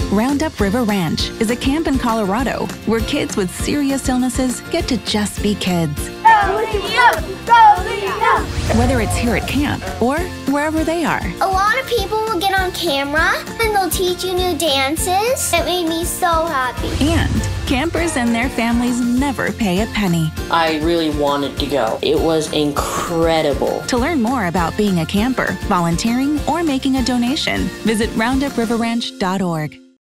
Roundup River Ranch is a camp in Colorado where kids with serious illnesses get to just be kids. Whether it's here at camp or wherever they are. A lot of people will get on camera and they'll teach you new dances. It made me so happy. And campers and their families never pay a penny. I really wanted to go. It was incredible. To learn more about being a camper, volunteering, or making a donation, visit roundupriverranch.org.